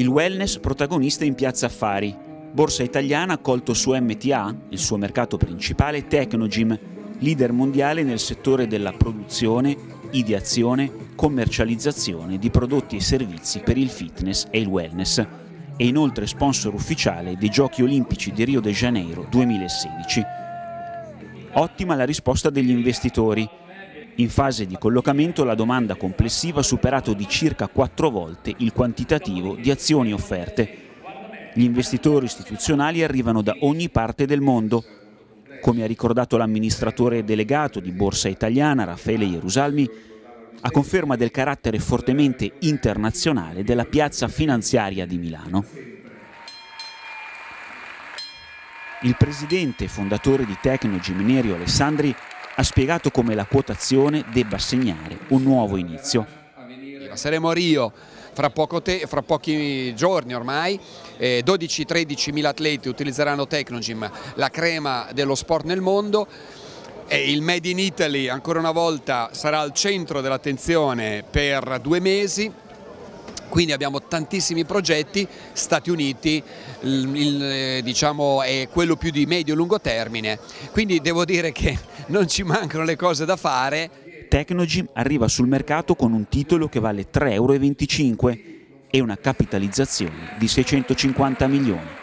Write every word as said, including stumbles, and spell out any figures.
Il wellness protagonista in Piazza Affari. Borsa Italiana ha accolto su M T A, il suo mercato principale, Technogym, leader mondiale nel settore della produzione, ideazione, commercializzazione di prodotti e servizi per il fitness e il wellness, e inoltre sponsor ufficiale dei Giochi Olimpici di Rio de Janeiro duemilasedici. Ottima la risposta degli investitori. In fase di collocamento la domanda complessiva ha superato di circa quattro volte il quantitativo di azioni offerte. Gli investitori istituzionali arrivano da ogni parte del mondo. Come ha ricordato l'amministratore delegato di Borsa Italiana, Raffaele Ierusalmi, a conferma del carattere fortemente internazionale della piazza finanziaria di Milano. Il presidente e fondatore di Technogym, Nerio Alessandri, ha spiegato come la quotazione debba segnare un nuovo inizio. Saremo a Rio fra, poco te, fra pochi giorni ormai, eh, dodici tredici mila atleti utilizzeranno Technogym, la crema dello sport nel mondo, e il Made in Italy ancora una volta sarà al centro dell'attenzione per due mesi. Quindi abbiamo tantissimi progetti. Stati Uniti il, il, diciamo, è quello più di medio-lungo termine, quindi devo dire che non ci mancano le cose da fare. Technogym arriva sul mercato con un titolo che vale tre e venticinque euro e una capitalizzazione di seicentocinquanta milioni.